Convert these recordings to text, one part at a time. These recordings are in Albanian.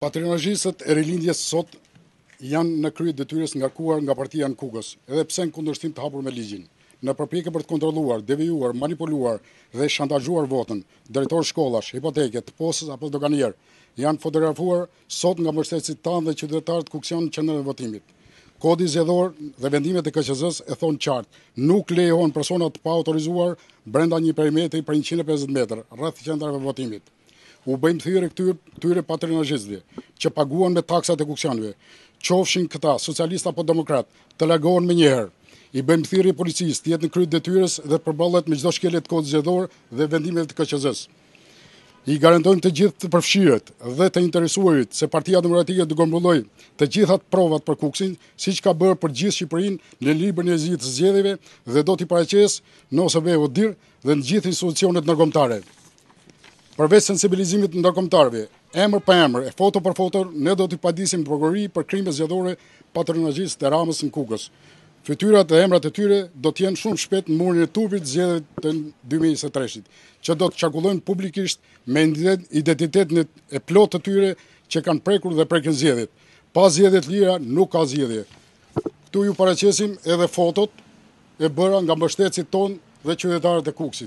Patronazhistët e rilindjes sot janë në krye detyrës ngarkuar nga partia në Kukës, edhe pse në kundërshtim të hapur me ligjin. Në përpjekje për të kontrolluar, devijuar, manipuluar dhe shantazhuar votën, drejtor shkollash, hipoteke, të posës apo doganier, janë fotografuar sot nga mbështetësit tanë dhe qytetarët Kukësion në qendrën e votimit. Kodi zgjedhor dhe vendimet e KQZ-s e thonë qartë, nuk lejohen persona të pa autorizuar brenda një perimetri për 150 metër rreth qendrave votimit. U bëjmë thyrë këtyre patronazhistëve që paguan me taksat e Kukësionëve, qofshin këta socialista apo demokrat, të largohen me njëherë. I bëjmë thirrje policisë të jetë në krye detyrës dhe përballet me çdo shkelje të kodit zgjedhor dhe vendimeve të KQZ-s. I garantojmë të gjithë të përfshirët dhe të interesuarit se Partia Demokratike do grumbulloj të gjithat provat për Kukësin, siç ka bërë për gjithë Shqipërinë në librin e zgjidhjes së zgjedhjeve dhe do t'i paraqesë në OSB-dir dhe në gjithë institucionet ndërkombëtare. Përveç sensibilizimit të ndërkombëtarëve, emër për emër e foto për foto, ne do t'i padisim prokurori për krime zgjedhore patronazhiste të Ramës në Kukës. Fytyrat dhe emrat e tyre do të jenë shumë shpejt në murin e tubit zgjedhjeve të 2023-shit, që do të qarkullojnë publikisht me identitetin e plotë të tyre që kanë prekur dhe prekin zgjedhjet. Pa zgjedhje të lira nuk ka zgjedhje. Këtu ju paraqesim edhe fotot e bëra nga mbështetësit tonë dhe qytetarët e Kukësit.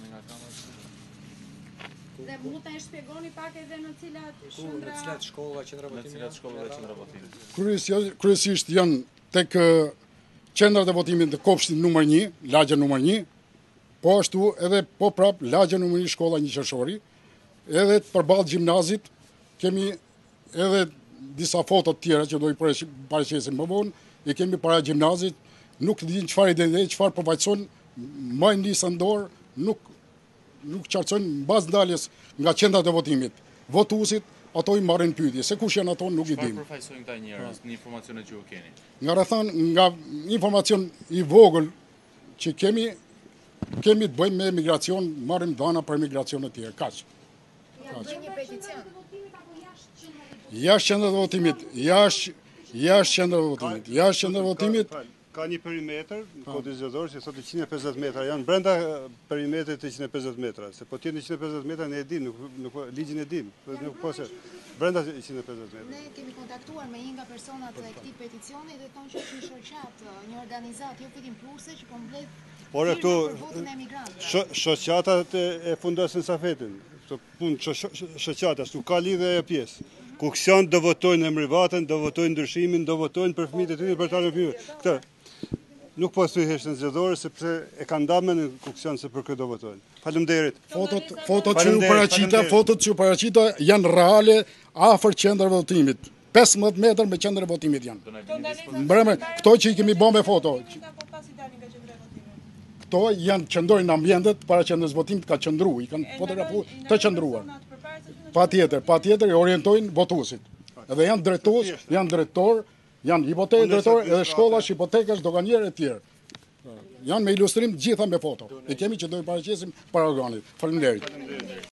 Dhe mund të shpjegoni pak edhe në cilat shkolla, qendra votimi. Kryesisht janë tek qendrat e votimit të kopshtit numër 1, lagja numër 1, po ashtu edhe po prap lagja numër 1 shkolla 1 Qershori, edhe përballë gjimnazit kemi edhe disa foto të tjera që do i paraqesim më vonë, i kemi para gjimnazit, nuk din çfarë identitet, çfarë përfaqëson, majnë lisën dorë, nuk qartësojnë mbas ndaljes nga qendrat e votimit. Votuesit ato i marrin pyetje, se kush janë ato nuk i dim. Çfarë përfaqësojnë këta njerëz në informacionet që u keni? Nga informacion i vogël që kemi të bëjmë me emigracion, marrim dhana për emigracion e tjerë, kaq. një peticion. Jashtë qendrave të votimit, jashtë qendrave të votimit, ka një perimetër në kodin zgjedhor që thotë 150 metra, janë brenda perimetrit të 150 metra, se po tjetë 150 metra ne e dim, ligjin e dim, nuk po se brenda 150 metra. Ne kemi kontaktuar me një nga personat e këtij peticioni dhe thonë që është një shoqat, një organizat, jo vetëm pluse që po mbledh Por këtu për votën e emigrantëve. shoqatat e fundosin stafetin. Këto punë shoqata, s'u ka lidhje e pjesë. Kukësion do votojnë emrivatën, do votojnë ndryshimin, do votojnë për fëmijët e tyre për ta rëfyer. Këtë nuk po thyhesh në zgjedhore sepse e kanë ndamën në Kukësion se për këtë do votojnë. Faleminderit. Fotot që u paraqita janë reale afër qendrave votimit. 15 metër me qendrën e votimit janë. Mbrëmë, këto që i kemi bën me foto. Këto janë qëndrojnë në ambientet para qendrës votimit, ka qëndruar, i kanë fotografuar të qëndruar. Patjetër e orientojnë votuesit. Edhe janë drejtor, janë hipotekë drejtor, edhe shkollash, hipotekash, doganier e tjerë. Janë me ilustrim gjitha me foto. E kemi që do i paraqesim para organit. Faleminderit.